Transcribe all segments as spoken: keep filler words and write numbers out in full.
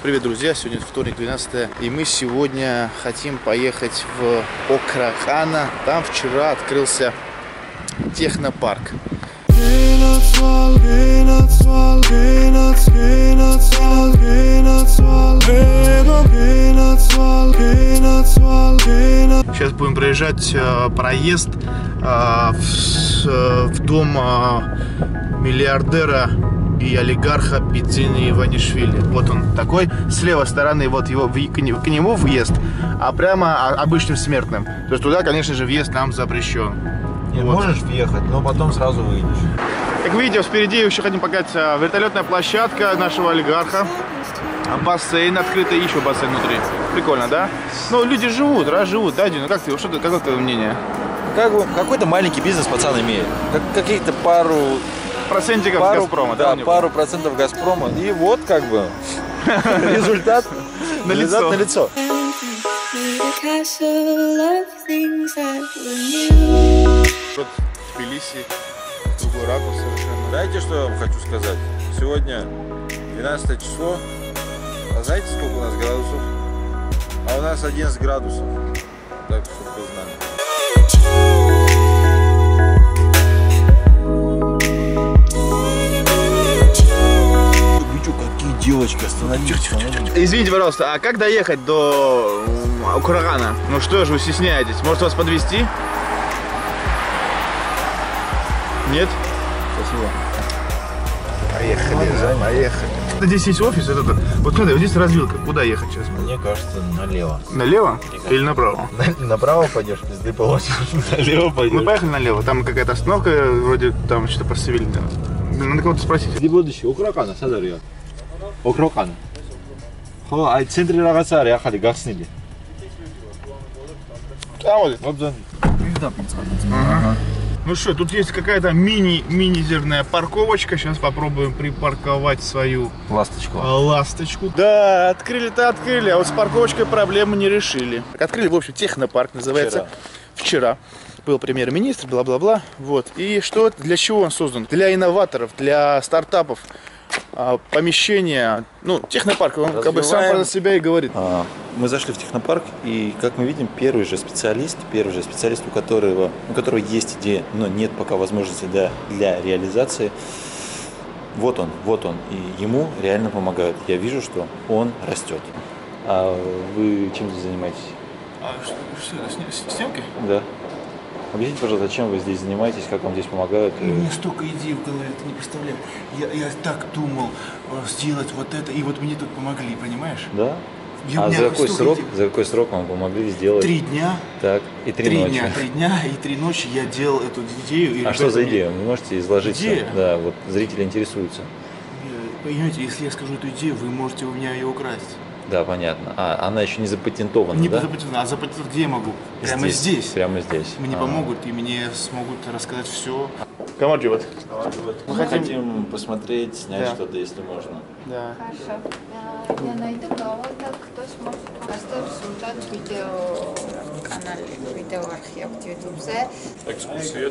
Привет, друзья! Сегодня вторник, двенадцатое, и мы сегодня хотим поехать в Окрахана. Там вчера открылся технопарк. Сейчас будем проезжать э, проезд э, в, в дом э, миллиардера и олигарха Бидзины Иванишвили. Вот он такой. С левой стороны вот его, к нему въезд, а прямо обычным смертным. То есть туда, конечно же, въезд нам запрещен. Вот. Можешь въехать, но потом сразу выйдешь. Как видите, впереди еще хотим показать вертолетная площадка нашего олигарха. Бассейн открытый, еще бассейн внутри. Прикольно, да? Ну, люди живут, раз живут, да, Дина? Как ты, что ты, какое твое мнение? Как, какой-то маленький бизнес пацан имеет. Как, каких-то пару... Процентиков пару, Газпрома, да? Да, пару процентов Газпрома. И вот как бы результат на лицо. На лицо. Тбилиси, другой ракурс совершенно. Знаете, что я вам хочу сказать? Сегодня двенадцатое число. А знаете, сколько у нас градусов? А у нас одиннадцать градусов. Так, чтобы вы знали. Девочка, остановитесь. Извините, пожалуйста, а как доехать до Окрахана? Ну что же вы стесняетесь? Может вас подвезти? Нет? Спасибо. Поехали, да, поехали. Здесь есть офис, это, вот смотри, вот здесь развилка. Куда ехать сейчас? Мне кажется, налево. Налево или направо? На, направо пойдешь, пизды получишь. Налево пойдешь. Мы поехали налево, там какая-то остановка, вроде там что-то посевили. Надо кого-то спросить. Где будущее? Окрахана, садария. Окрахана. Хо, ай центре рагаца ари ахали гахснили. А вот. Ага. Ну что, тут есть какая-то мини-минизерная парковочка. Сейчас попробуем припарковать свою ласточку. Ласточку. Да, открыли-то открыли, а вот с парковочкой проблемы не решили. Открыли, в общем, технопарк называется. Вчера. Вчера. Был премьер-министр, бла-бла-бла. Вот. И что, для чего он создан? Для инноваторов, для стартапов. Помещение, ну, технопарк, он как бы сам про себя и говорит. Мы зашли в технопарк, и, как мы видим, первый же специалист, первый же специалист, у которого, у которого есть идея, но нет пока возможности для, для реализации, вот он, вот он, и ему реально помогают. Я вижу, что он растет. А вы чем здесь занимаетесь? А что, что съемки? Да. Объясните, пожалуйста, чем вы здесь занимаетесь, как вам здесь помогают? У меня столько идей в голове, ты не представляешь. Я, я так думал сделать вот это, и вот мне тут помогли, понимаешь? Да? Я, а за какой срок? Идей. За какой срок вам помогли сделать? Три дня. Так, и три, три ночи. Дня, три дня и три ночи я делал эту идею. И а что за идея? Вы можете изложить? Идея? Да, вот зрители интересуются. Понимаете, если я скажу эту идею, вы можете у меня ее украсть. Да, понятно. А она еще не запатентована, не да? Не запатентована, а запатентовать где я могу? Прямо здесь. здесь. Прямо здесь. Мне а. помогут, и мне смогут рассказать все. Комардживат. Мы хотим... хотим посмотреть, снять да. что-то, если можно. Да. Хорошо. Я найду кого-то, кто сможет поставить результат видео канале, видеоархив YouTube-ზე. Экскурсия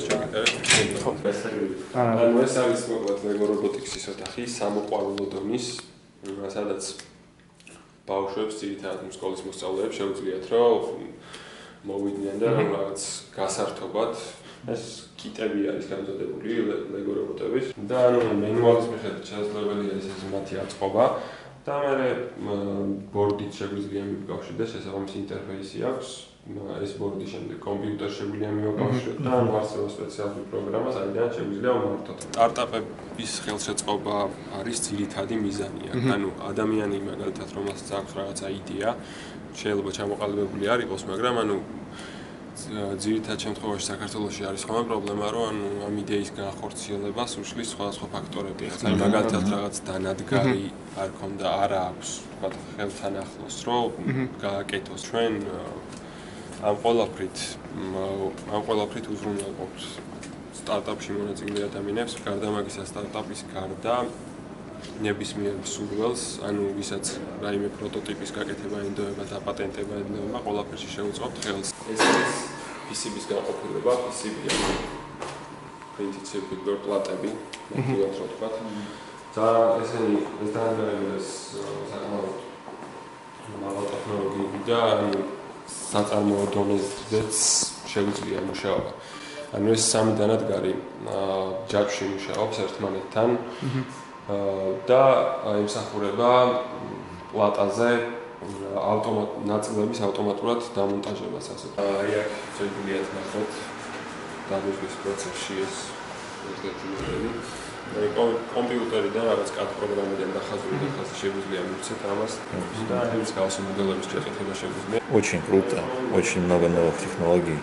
ანუ ეს არის მოკლედ ლეგო რობოტიქსის ოთახი სამოყვარულო დონის, სადაც ბავშვებს, ძირითადად სკოლის მოსწავლეებს შეუძლიათ რომ მოვიდნენ და რომ რაღაც გასართობად ეს კიტები არის გამზადებული ლეგო რობოტების და ანუ მენუალის მიხედვით შესაძლებელია ეს მათი აწყობა და მე ბორდით შეგვიძლია მივკავშირდეს, შესაბამისი ინტერფეისი აქვს. ეს ბორდი შემდეგ კომპიუტერში შეგვიძლია მივაკავშიროთ და ანუ არსება სპეციალური პროგრამა, საიდან შეგვიძლია ვმართოთ. სტარტაპების ხელშეწყობა არის ძირითადი მიზანი. ანუ ადამიანი მაგალითად რომელსაც აქვს რაღაცა იდეა, შეიძლება ჩამოყალიბებული არ იყოს, მაგრამ ანუ ძირითად შემთხვევაში საქართველოში არის ხოლმე პრობლემა, რომ ანუ ამ იდეის განხორციელებას უშლის სხვადასხვა ფაქტორები. აი მაგალითად რაღაც დანადგარი არ ქონდა, არა აქვს, თქვათ ხელთან ახლოს, რომ გააკეთოს ჩვენ ამ ყველაფრით ამ ყველაფრით უზრუნველყოფს სტარტაპში მონაწილე ადამიანებს, გარდა მაგისა სტარტაპის გარდა ნებისმიერ სურვილს, ანუ ვისაც რაიმე პროტოტიპის გაკეთება ენდოება და პატენტება ენდოება, ყველაფერში შეუწყობთ ხელს. ეს არის პი სი ბის განყოფილება, პი სი ბი printed circuit board პლატები, ნახევარად რო თქვა. და ესენი ეს დანადგარები ეს საკმაოდ და საწარმოო დონეზეც შეგვიძლია მუშაობა. ანუ ეს სამი დანადგარი ჯაჭვში მუშაობს ერთმანეთთან და იმსახურება პლატაზე ავტომატ ნაწილების ავტომატურად დამონტაჟებას ასე. აი აქ შეგვიძლია ნახოთ დამუშვის პროცესში ეს ერთ-ერთი მოდელი. კომპიუტერიდან რაღაც კად პროგრამიდან დახაზული და ხაზი შეგვიძლია მივცეთ ამას და ეს გავსი მოდელების ჩაკეთება შეგვიძლია. Очень круто, очень много новых технологий.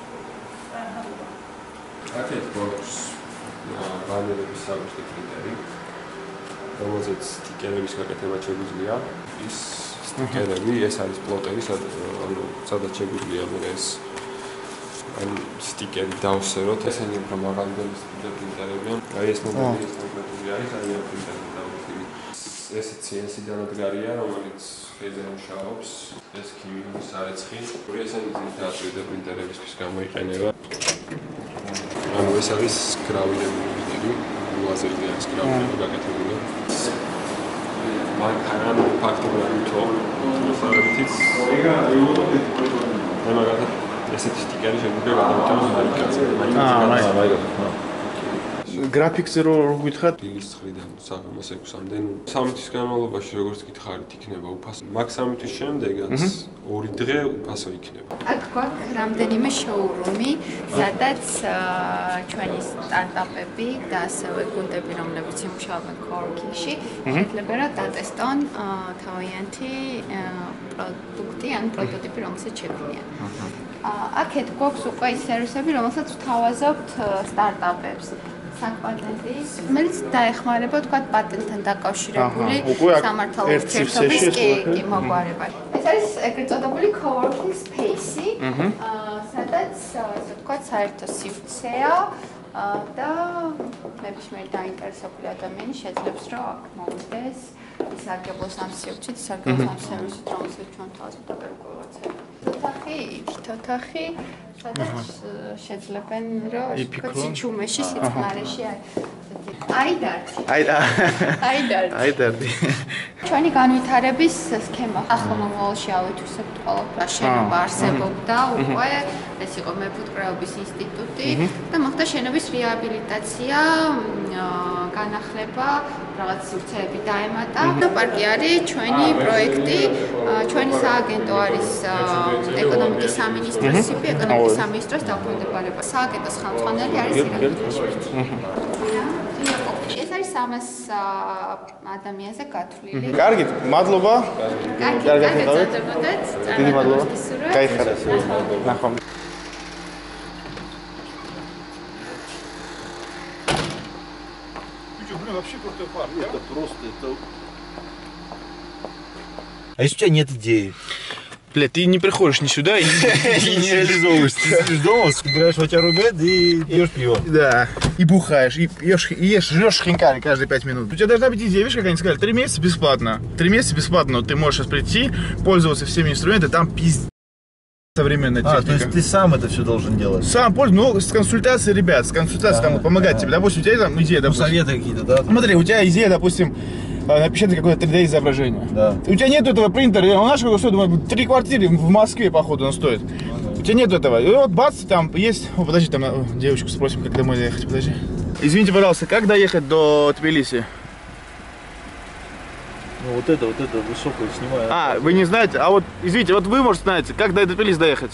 აქეთ გვაქვს ბანერების საბჭოთა პრინტერი, რომელზეც სტიკერების გაკეთება შეგვიძლია. ის სტიკერები, ეს არის პლოტერი, ანუ სადაც შეგვიძლია ეს ან სტიკერი დავსეროთ, ესენი უფრო მაღალი დონის პრინტერებია. აი ეს მოდელი ეს კონკრეტული არის, აი ამ პრინტერზე დავუხდები. ეს C N C დანადგარია, რომელიც ხეზე მუშაობს. ეს ქიმიური სარეცხი. ესენი ძირითადად თრიდი პრინტერებისთვის გამოიყენება. ანუ ეს არის გრავირებული პრინტერი, ლაზერზე არის გრავირებული გაკეთებული. მანქანა ფაქტობრივად თო, მოსარეთიც. მე მაგალითად ესეთი სტიკერი შეგვიძლია გადავიტანო მაიკაზე. აა, მაიკაზე. გრაფიკზე რო გითხართ, დილის ცხრიდან საღამოს ექვსამდე, ნუ სამი თვის განმავლობაში როგორც გითხარით, იქნება უფასო. მაგ სამი თვის შემდეგაც ორი დღე უფასო იქნება. აქ გვაქვს რამდენიმე შოურუმი, სადაც ჩვენი სტარტაპები და ასევე გუნდები, რომლებიც იმუშავებენ coworking-ში, შეიძლება რომ დატესტონ თავიანთი პროდუქტი ან პროტოტიპი, რომელსაც შექმნიან. აქეთ გვაქვს უკვე ის სერვისები, რომელსაც ვთავაზობთ სტარტაპებს. საკპატენტი, რომელიც დაეხმარება თქვათ პატენტთან დაკავშირებული სამართალო ურთიერთობის კი მოგვარება. ეს არის ეგრეთ წოდებული coworking space-ი, სადაც ასე ვთქვათ საერთო სივრცეა და ნებისმიერ დაინტერესებული ადამიანი შეძლებს რომ აქ მოვიდეს, ისარგებლოს ამ სივრცით, ისარგებლოს ამ სერვისით, რომელსაც ჩვენ თავს დავერკვევაცებ. ოთახი, იქით ოთახი, სადაც შეძლებენ რომ სიჩუმეში, სიწყნარეში აიდარდი. აიდარდი. აიდარდი. ჩვენი განვითარების სქემა ახლო მომავალში ავითვისებთ ყველაფერს. შენობა არსებობდა უკვე, ეს იყო მეფუტკრეობის ინსტიტუტი და მოხდა შენობის რეაბილიტაცია, განახლება, რაღაც სივრცეები დაემატა. პარკი არის ჩვენი პროექტი, ჩვენი სააგენტო არის ეკონომიკის სამინისტროს სიპი, ეკონომიკის სამინისტროს დაქვემდებარება. სააგენტოს ხელმძღვანელი არის ეს არის სამას ადამიანზე გათვლილი. კარგით, მადლობა. კარგი, გაგეცადებოდეთ. დიდი მადლობა. გაიხარეთ. ნახვამდის. Вообще крутой парк. Это просто это. А если у тебя нет идеи? Бля, ты не приходишь ни сюда и не реализовываешь. Ты сидишь дома, собираешь ватярубед и пьешь пиво. Да, и бухаешь, и ешь, и ешь, жрешь хинкали каждые пять минут. У тебя должна быть идея, видишь, как они сказали, три месяца бесплатно. Три месяца бесплатно, ты можешь сейчас прийти, пользоваться всеми инструментами, там пиздец. Современная техника. А, то есть ты сам это все должен делать? Сам пользуюсь, ну, с консультацией ребят, с консультацией там помогать тебе. Допустим, у тебя там идея, допустим. Советы какие-то, да? Смотри, у тебя идея, допустим, напечатать какое-то три дэ изображение. Да. У тебя нет этого принтера, у нас какой стоит, думаю, три квартиры в Москве, походу, он стоит. Ага. У тебя нет этого. И вот бац, там есть. О, подожди, там о, девочку спросим, как домой доехать. Подожди. Извините, пожалуйста, как доехать до Тбилиси? Ну вот это, вот это высокое снимаю. А, вы не знаете? А вот, извините, вот вы, может, знаете, как до Тбилиси доехать?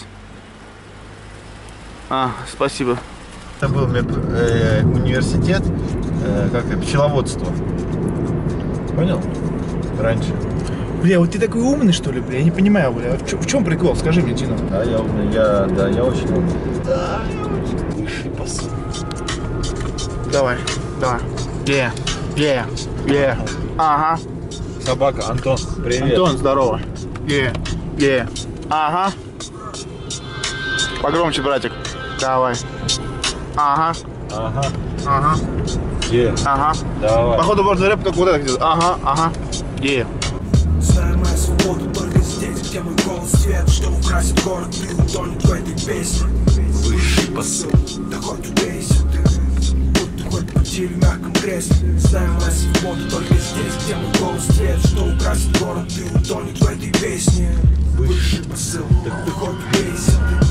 А, спасибо. Это был э, университет, э, как это, пчеловодство. Понял? Раньше. Бля, вот ты такой умный, что ли, бля? Я не понимаю, бля. В, чё, в чем прикол? Скажи мне, Дина. Да, я умный, я, да, я очень умный. Да, я очень высший посыл. Давай, давай. Е, е, е. Ага. Собака, Антон, привет. Антон, здорово. Е, е. Ага. Погромче, братик. Давай. Ага. Ага. Ага. Е. Ага. Давай. Походу можно рэп только вот это делать. Ага, ага. Е. Знаю мою свободу только здесь, где мой голос свет, что украсит город и утонет в этой песне. Высший посыл, да хоть убейся ты, будто хоть пути в мягком кресле. Знаю мою свободу только здесь, где мой голос свет, что украсит город и утонет в этой песне. Высший посыл, ты хоть убейся.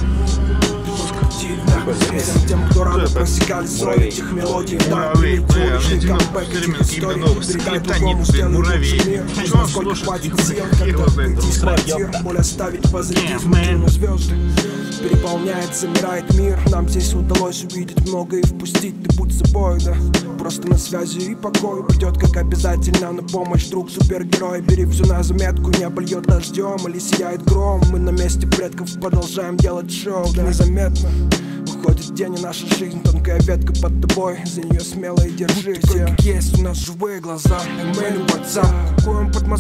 Тем, кто рано просекали соль этих мелодий. Муравей, бля, мне тяну все время какие-то новости. Скриптонит, блин, муравей. Что он слушает? Его, блин, боль оставить позади на звезды. Переполняет, замирает мир. Нам здесь удалось увидеть много и впустить. Ты будь собой, да? Просто на связи и покой. Придет как обязательно на помощь друг супергерой. Бери все на заметку, не обольет дождем или сияет гром. Мы на месте предков продолжаем делать шоу, да? Незаметно уходит день, и наша жизнь тонкая ветка под тобой. За нее смело и держись. Есть у нас живые глаза, и мы WhatsApp. Какой он под